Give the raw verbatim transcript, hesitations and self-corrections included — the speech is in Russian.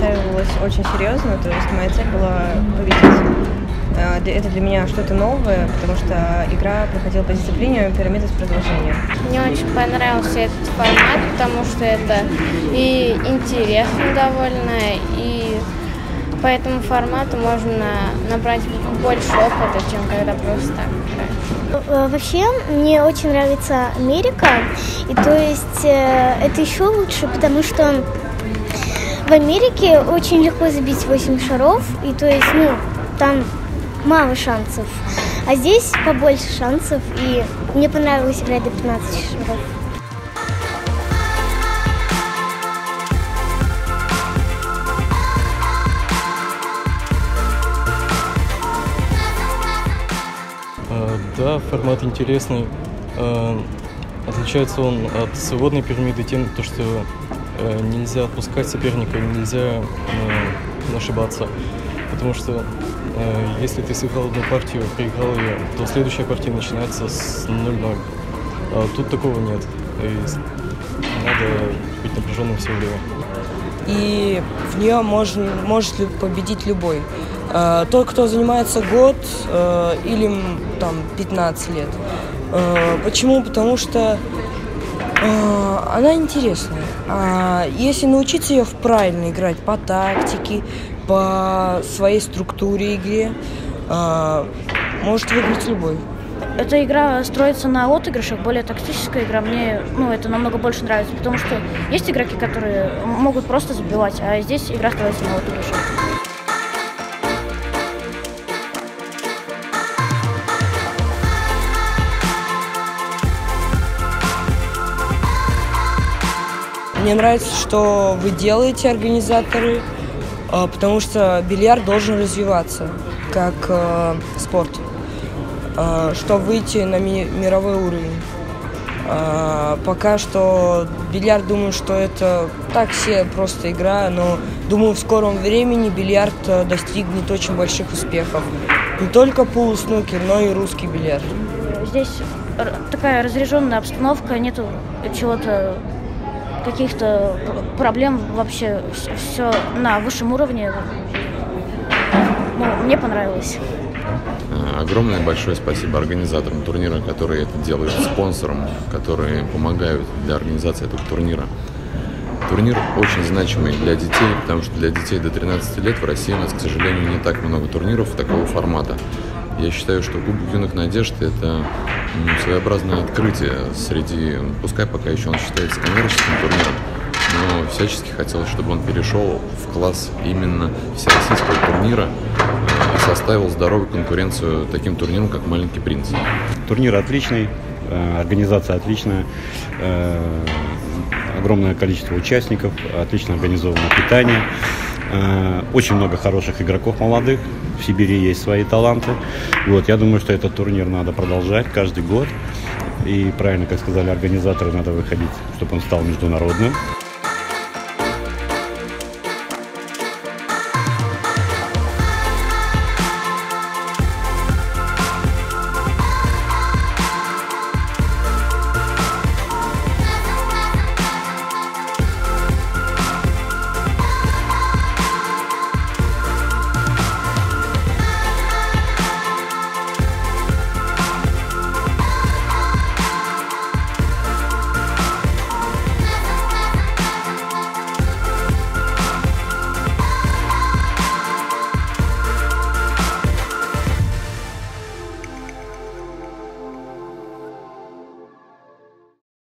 ставилась очень серьезно, то есть моя цель была победить. Это для меня что-то новое, потому что игра проходила по дисциплине «Пирамида с продолжением». Мне очень понравился этот формат, потому что это и интересно довольно, и по этому формату можно набрать больше опыта, чем когда просто так играешь. Вообще, мне очень нравится Америка, и то есть это еще лучше, потому что в Америке очень легко забить восемь шаров, и то есть, ну, там мало шансов, а здесь побольше шансов, и мне понравилось играть до пятнадцати шаров. Да, формат интересный. Отличается он от свободной пирамиды тем, что нельзя отпускать соперника, нельзя ошибаться. Потому что если ты сыграл одну партию, проиграл ее, то следующая партия начинается с ноль-ноль. А тут такого нет. И надо быть напряженным все время. И в нее можно, может победить любой. Тот, кто занимается год или там пятнадцать лет. Почему? Потому что она интересная. Если научиться ее правильно играть по тактике, по своей структуре игре, может выиграть любой. Эта игра строится на отыгрышах, более тактическая игра. Мне ну, это намного больше нравится, потому что есть игроки, которые могут просто забивать, а здесь игра строится на отыгрышах. Мне нравится, что вы делаете, организаторы, потому что бильярд должен развиваться как э, спорт, э, чтобы выйти на ми мировой уровень. Э, пока что бильярд, думаю, что это так все просто игра, но думаю, в скором времени бильярд достигнет очень больших успехов. Не только полуснукер, но и русский бильярд. Здесь такая разряженная обстановка, нету чего-то, каких-то проблем, вообще все на высшем уровне. Ну, мне понравилось. Огромное большое спасибо организаторам турнира, которые это делают, спонсорам, которые помогают для организации этого турнира. Турнир очень значимый для детей, потому что для детей до тринадцати лет в России у нас, к сожалению, не так много турниров такого формата. Я считаю, что Кубок юных надежд – это своеобразное открытие среди, пускай пока еще он считается коммерческим турниром, но всячески хотелось, чтобы он перешел в класс именно всероссийского турнира и составил здоровую конкуренцию таким турнирам, как «Маленький принц». Турнир отличный, организация отличная, огромное количество участников, отлично организованное питание. Очень много хороших игроков молодых, в Сибири есть свои таланты. Вот, я думаю, что этот турнир надо продолжать каждый год. И правильно, как сказали организаторы, надо выходить, чтобы он стал международным.